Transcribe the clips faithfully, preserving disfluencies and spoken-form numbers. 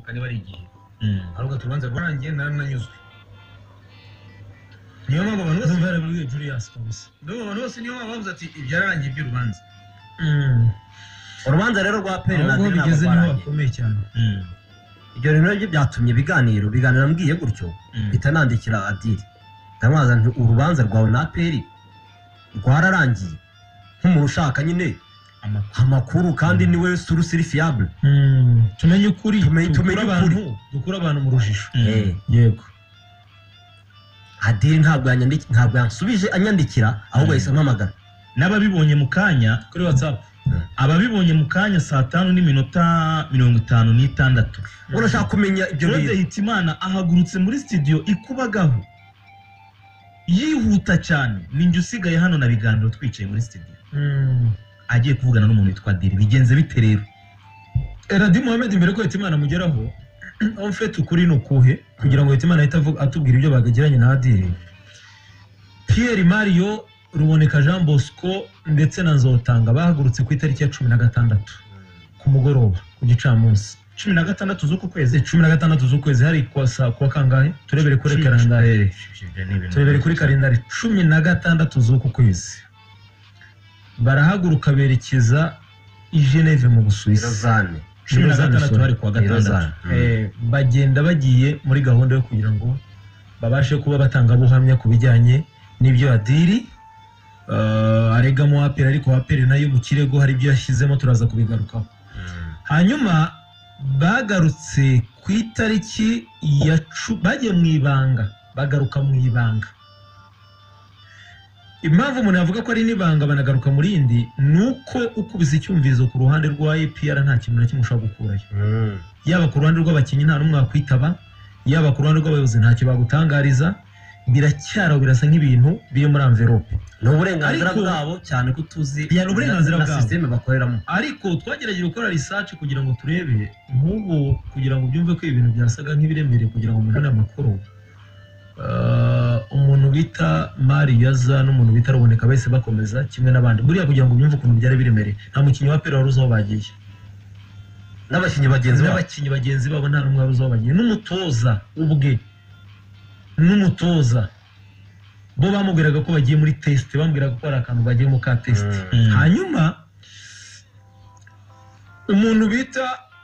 umwaka niba ari igihe ahubwo tubanza rwarangiye narananyuzwe niyo mpamvu abantu bose barabwiye Julius kabisa niyo abantu bose niyo mpamvu bavuze ati ibyararangiye by'urubanza urubanza rero rwa Pere na Dina bigeze niho bakomeye cyane ibyo rero nabyo byatumye ibiganiro biganira mbwiye gutyo bita nandikira Adili ndamaza nti urubanza rwawe na Pere rwararangiye nk'umuntu ushaka nyine amakuru kandi niwe surusiri fiable tumenye ukuri tumenye abantu dukura abantu mu rujijo yego Adili ntabwo yanyandikira ntabwo yansubije anyandikira ahubwo yise mpamagara n'ababibonye mu kanya kuri WhatsApp ababibonye mu kanya saa tanu n'iminota mirongo itanu n'itandatu urashaka kumenya ibyo bintu Hitimana ahagurutse muri studio ikubagaho yihuta cyane ninjye usigaye hano na biganiro twicaye muri studio agiye kuvugana n'umuntu witwa Adili bigenze bite rero Eradi Mohamed mbere ko Hitimana mugeraho en fait ukuri nukuhe kugira ngo Hitimana ahita atubwira ibyo bagagiranye na Adili Pierre Mario Ruboneka Jean Bosco ndetse na Nzotanga bahagurutse ku itariki ya cumi na gatandatu ku mugoroba ku gicamunsi cumi na gatandatu z'uku kwezi cumi na gatandatu z'ukwezi hari kwa saa kwa kangahe turebere kuri kalendari turebere kuri kalendari cumi na gatandatu z'uku kwezi barahaguruka berekeza i Geneve mu Busuwisi Rozane cumi na gatandatu hari kwa gatandatu eh bagenda bagiye muri gahunda yo kugira ngo babashe kuba batanga buhamya ku bijyanye n'ibyo Adili Uh, arega mu apera ariko apera nayo mu kirego hari byo yashyizemo turaza kubigarukaho hanyuma bagarutse ku itariki ya bagiye mu ibanga bagaruka mu ibanga impamvu umuntu yavuga ko ari n'ibanga banagaruka muri indi nuko ukubise icyumvizo ku ruhande rwa E P R nta kintu na kimwe ushobora gukurayo yaba ku ruhande rw'abakinnyi nta n'umwe wakwitaba yaba ku ruhande rw'abayobozi ntacyo bagutangariza biracyaro birasa nk'ibintu biri muri envelope no burenganzira bwabo cyane ko tuzi ya no burenganzira bwabo systeme bakoreramo ariko twagerageje gukora research kugira ngo turebe nk'ubu kugira ngo byumve ko ibintu byasaga nk'ibiremereye kugira ngo umuntu amakuru umuntu bita Mariyaza n'umuntu bita Ruboneka bahise bakomeza kimwe n'abandi buriya kugira ngo byumve ukuntu byari biremereye nta mukinnyi wa Pere waruzaho bagiye n'abakinnyi bagenzi babo n'abakinnyi bagenzi babo nta n'umwe waruzaho bagiye n'umutoza ubwe n'umutoza bo bamubwiraga ko bagiye muri test bambwiraga ko ari akantu bagiye mu ka test hanyuma umuntu bita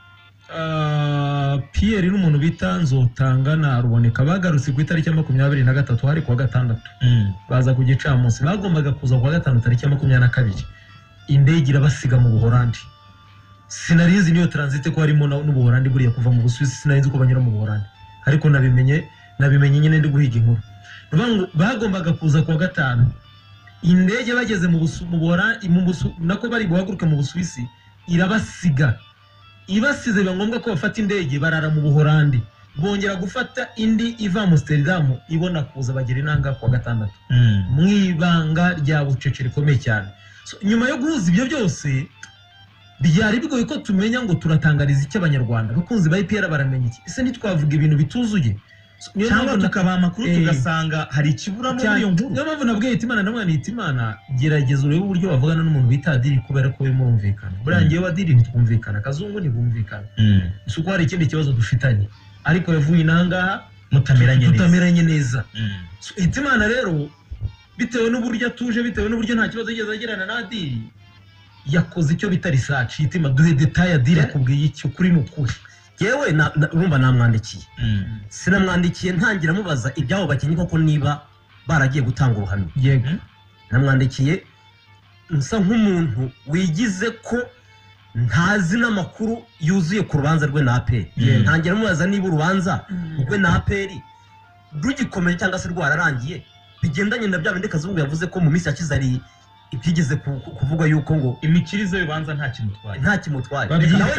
Pierre n'umuntu bita Nzotanga na Ruboneka bagarutse ku itariki ya makumyabiri na gatatu hari kuwa gatandatu baza ku gicamunsi bagombaga kuza kuwa gatanu tariki ya makumyabiri na kabiri indege irabasiga mu Buholandi sinarizi niyo transit ko harimo n'Ubuholandi buriya kuva mu Busuwisi sinarizi ko banyura mu Buholandi ariko nabimenye nabimenye nyine ndi guhiga inkuru bagombaga kuza kuwa gatanu indege bageze mu Buholandi mu Busu nako bari guhaguruka mu Busuwisi irabasiga ibasize biba ngombwa ko bafata indege barara mu Buholandi bongera gufata indi iva mu Amsterdam ibona kuza bagera inanga kuwa gatandatu mwibanga rya bucece rikomeye cyane nyuma yo guhuza ibyo byose byari bigoye ko tumenya ngo turatangariza iki abanyarwanda bakunzi ba E P R baramenya iki ese ntitwavuga ibintu bituzuye cyangwa tukabaha amakuru tugasanga hari ikibura muri iyo nkuru niyo mpamvu nabwiye Hitimana namwana Hitimana gerageza urebe uburyo bavugana n'umuntu bita Adili kubera ko bimumvikana burangiye wa Adili ntitwumvikana kazungu ntibumvikana suko hari ikindi kibazo dufitanye ariko yavuye inangaha mutameranye neza mutameranye neza Hitimana rero bitewe n'uburyo atuje bitewe n'uburyo nta kibazo yigeze agirana na Adili yakoze icyo bita research Hitima duhe detail Adili akubwiye iki ukuri n'ukuri yewe urumva namwandikiye sinamwandikiye ntangira mubaza ibyabo bakinnyi koko niba baragiye gutanga ubuhamya yego namwandikiye nsa nk'umuntu wigize ko ntazi n'amakuru yuzuye ku rubanza rwe na Pere ntangira mubaza niba urubanza rwe na Pere rugikomeye cyangwa se rwararangiye bigendanye na bya bindi Kazungu yavuze ko mu minsi yakize ari ibyigeze kuvuga yuko ngo imikirize y'ubanza nta kimutwaye nta kimutwaye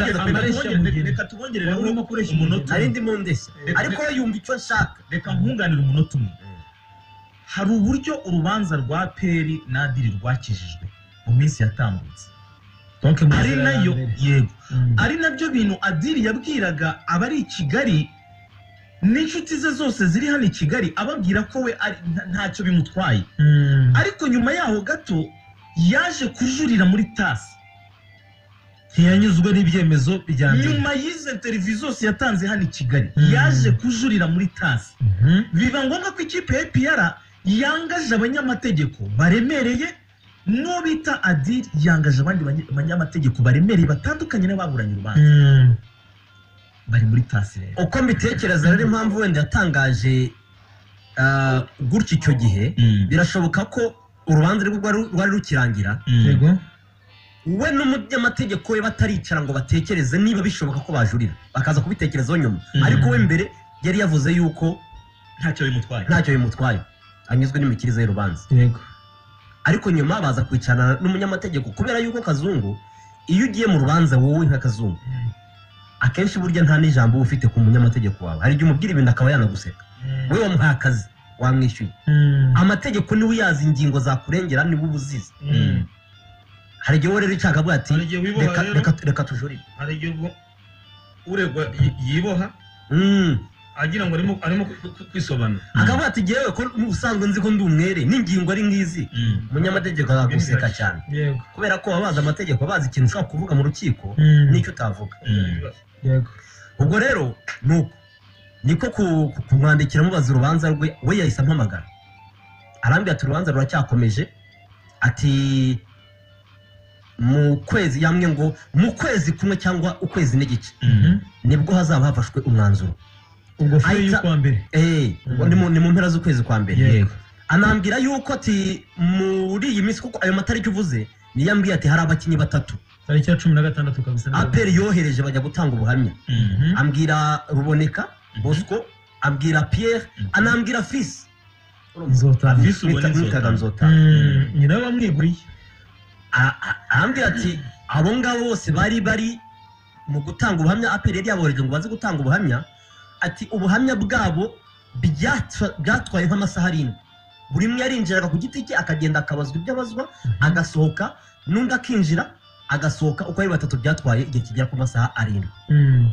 reka tubongerere urimo kuresha umunota ari ndi mu ndeshya ariko yumva icyo nshaka reka nkunganire umunota umwe hari uburyo urubanza rwa Pere na Adili rwakijijwe mu minsi yatambutse ari nayo yego ari nabyo bintu Adili yabwiraga abari i Kigali n'inshuti ze zose ziri hano i Kigali ababwira ko we ntacyo bimutwaye ariko nyuma yaho gato yaje kujurira muri tasi ntiyanyuzwe n'ibyemezo bya mbere nyuma y'izo interview zose yatanze hano i Kigali Mm. yaje kujurira muri tasi Mhm. biba ngombwa ko ikipe ya A P R yangaje abanyamategeko baremereye n'uwo bita Adil yangaje abandi banye- banyamategeko baremereye batandukanye n'ababuranye urubanza Mm. bari muri tasi rero uko mbitekereza rero impamvu wenda yatangaje ah, gutya icyo gihe birashoboka ko urubanza rwe rwari- rwari rukirangira yego we n'umunyamategeko we bataricara ngo batekereze niba bishoboka ko bajurira bakaza kubitekerezaho nyuma Mm. ariko we mbere yari yavuze yuko ntacyo bimutwaye ntacyo bimutwaye anyuzwe n'imikirize y'urubanza yego ariko nyuma baza kwicarana n'umunyamategeko kubera yuko Kazungu iyo ugiye mu rubanza wowe nka Kazungu akenshi burya nta n'ijambo uba ufite ku munyamategeko wawe hari igihe umubwira ibintu akaba yanaguseka we wamuhaye akazi wamwishyuye Mm. amategeko niwe uyazi ingingo zakurengera niwe uba uzizi Mm. hari igihe wowe rero icaka avuga ati Hari igihe wiboha reka rero. reka reka tujurire hari igihe ubwo uregwa yi- yiboha Mm. agira ngo arimo arimo ku- ku- kwisobanura akavuga ati ngewe ko ubusanzwe nzi ko ndi umwere n'ingingo ari ngizi umunyamategeko azaguseka cyane yego kubera ko baba bazi amategeko baba bazi ikintu ushobora kuvuga mu rukiko Mm. n'icyo utavuga yego ubwo rero nuko niko ku- ku- kumwandikira mubaza urubanza rwe we yahise ampamagara arambwira ati urubanza ruracyakomeje ati mu kwezi yamwe ngo mu kwezi kumwe cyangwa ukwezi n'igice Mhm. nibwo hazaba hafashwe umwanzuro ubwo feri Ahita- y'ukwa mbere eh Mm. ni mu- ni mu mpera z'ukwezi kwa mbere Yego. anambwira yuko ati muri iyi minsi kuko ayo matariki uvuze niyo ambwiye ati hari abakinnyi batatu tariki ya cumi na gatandatu kabisa aperi yohereje bajya gutanga ubuhamya Mhm. ambwira ruboneka bosco ambwira pierre anambwira fisi Nzotanga. Fils ubona mwitaga Nzotanga. nzotanga Mm. nyina we wamwiguriye A- a- arambwira ati abo ngabo bose bari bari mu gutanga ubuhamya aperi yari yabohereje ngo baze gutanga ubuhamya ati ubuhamya bwabo byatwa- bwatwaye nk'amasaha arindwi buri umwe yarinjiraga ku giti cye akagenda akabazwa ibyo abazwa agasohoka n'undi akinjira agasohoka uko ari batatu byatwaye igihe kigera ku masaha arindwi Mm.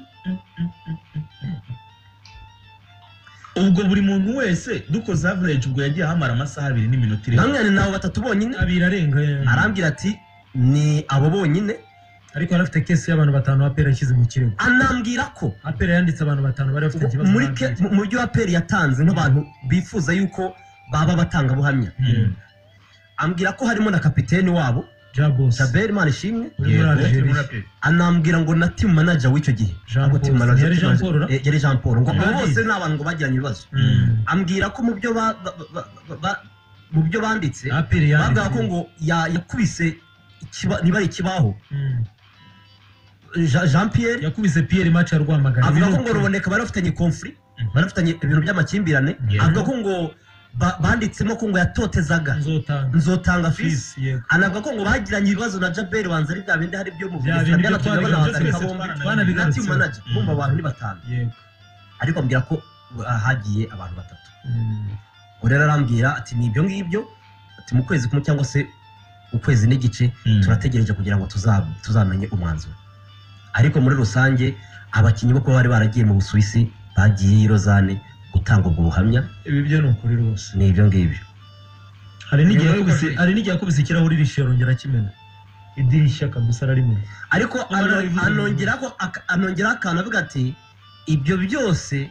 ubwo buri muntu wese dukoze average ubwo yagiye ahamara amasaha abiri n'iminota irenga namwe ni nabo batatu bonyine abiri arenga eh. arambwira ati ni abo bonyine ariko yari afite kesi y'abantu batanu apera yashyize mu kirego anambwira ko apera yanditse abantu batanu bari bafite ikibazo muri na ke- Adil. mu- mu byo aperi yatanze nk'abantu bifuza yuko baba batangabuhamya Mm. ambwira ko harimo na kapiteni wabo Jabos Jabel Manishimwe uri muri Yego. Algeria anambwira ngo na team manager w'icyo gihe Jean Ntabwo Paul. team manager- Yari Jean Paul, ra? Eh, yari Jean Paul ngo abo Yari. bose ni abantu ngo bagiranye ibibazo Mm. ambwira ko mu byo ba- ba- ba- ba- ba- mu byo banditse apera bavuga ko yanditse ngo ya- yakubise ikiba- niba ari ikibaho Mm. Jean Jean Pierre yakubise Pierre match ya Rwamagana avuga Ibi ko ni ngo ukuri. ruboneka bari bafitanye conflict bari bafitanye ibintu by'amakimbirane Yego. avuga ko ngo ba- banditsemo ko ngo yatotezaga nzotanga nzotanga fisi fisi yego anavuga ko ngo bagiranye ibibazo na Jabel banza ari bya bindi hari byo mu Bya Bugesera bindi byanatumye byo banahagarika twese bombi twana- twanabigarutseho. na team manager Mm. bumva abantu ni batanu yego ariko ambwira ko ah, hagiye abantu batatu Mm. ngo rero arambwira ati ni ibyo ngibyo ati mu kwezi kumwe cyangwa se ukwezi n'igice Mm. turategereje kugira ngo tuza- tuzamenye umwanzuro ariko muri rusange abakinnyi bo kuba bari baragiye mu Busuwisi bagiye i Lausanne gutanga ubwo buhamya ibi byo ni ukuri rwose ni ibyo ngibyo hari n'igihe Nyuma yo yakubise gufata- hari n'igihe yakubise ikirahuri rishorongera kimena idirishya kabisa ararimena ariko Ubu ano- narabivuze. anongeraho aka- anongeraho akantu avuga ati ibyo byose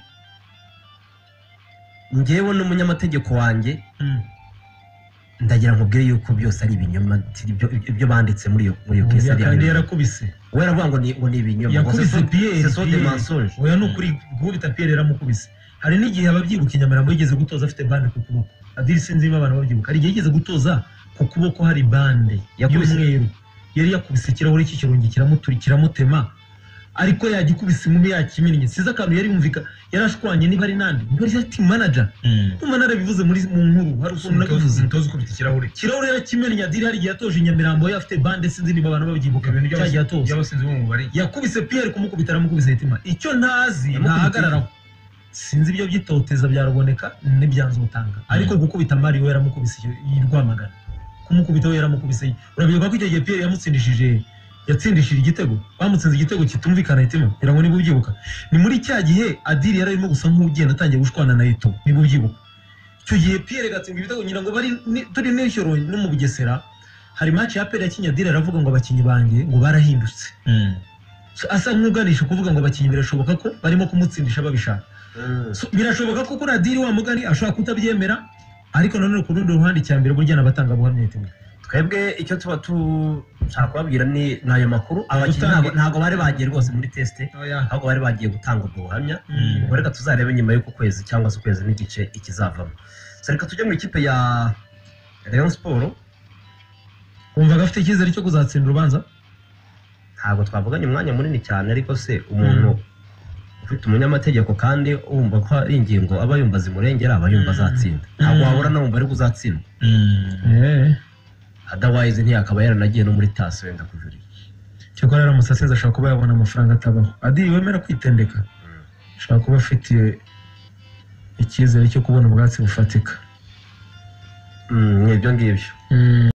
ngewe n'umunyamategeko wanjye Mm. ndagira nkubwire yuko byose ari ibinyoma ati ibyo ibyo banditse muri iyo muri iyo kesi Oya, ari kandi ibinyoma. yarakubise we aravuga ngo ni ngo ni ibinyoma ngo yakubise ce sont- Pierre ce sont des Pierre. mensonges oya ni ukuri gukubita Pierre yaramukubise hari n'igihe ababyibuka i Nyamirambo yigeze gutoza afite bande ku kuboko Adil sinzi niba abantu babyibuka hari igihe yigeze gutoza ku kuboko hari bande Yakubise- y'umweru yari yakubise ikirahuri cy'ikirongi kiramuturi kiramutema ariko yagikubise inkumi yakiminnye size akantu yari yumvika yarashwanye niba ari nande niba ari team manager umwana narabivuze muri mu nkuru hari ukuntu nabivuze umutoza ukubita ikirahuri ikirahure yarakimennye Adil hari igihe yatoje i Nyamirambo yari afite bande sinzi niba abantu babyibuka ibintu cyagiye atoza by'abasinzi bo mu mubare yakubise Pierre kumukubita aramukubise hitima icyo ntazi ntahagararaho sinzi ibyo byitoteza byaruboneka n'ibyanzotanga ariko gukubita Mario we yaramukubise yirwamagana kumukubita we yaramukubise urabivuga ko icyo gihe Pierre yamutsindishije yatsindishije igitego bamutsinze igitego kitumvikana hitima irango niba ubyibuka ni muri cya gihe Adil yari arimo gusa nk'ugenda atangiye gushwana na Eto niba ubyibuka icyo gihe Pierre gatsinda ibitego ngira ngo bari ni- turi n'ishyoro no mu Bugesera hari match ya Aperi yakinnye Adira aravuga ngo abakinnyi banjye ngo barahindutse So, asa nk'uganisha kuvuga ngo abakinnyi birashoboka ko barimo kumutsindisha babishaka So, birashoboka ko kuri Adiri wa mugani ashobora kutabyemera ariko nanone ku rundi ruhande icyambere burya nabatanga buhamya itimwe twebwe icyo tuba tushaka kubabwira ni nayo makuru abakinnyi Gutange- ntabwo- ntabwo bari bagiye rwose muri test ahubwo bari bagiye gutanga ubwo buhamya ubwo reka tuzarebe nyuma y'uko kwezi cyangwa se ukwezi n'igice ikizavamo so reka tujye mu ikipe ya Rayon Sport wumvaga afite icyizere cyo kuzatsinda urubanza ntabwo twavuganye umwanya munini cyane ariko se umuntu ufite umunyamategeko kandi wumva ko ari ingingo aba yumva zimurengera aba yumva azatsinda ntabwo wabura na wumva ari kuzatsindwa eh otherwise ntiyakaba yaranagiye no muri tasi wenda kujurira cyakora rero Musasinzi ashobora kuba yabona amafaranga atabaho Adiri wemera kwitendeka ashobora kuba afite icyizere cyo kubona ubwatsi bufatika Mm, ni ibyo ngibyo Mm.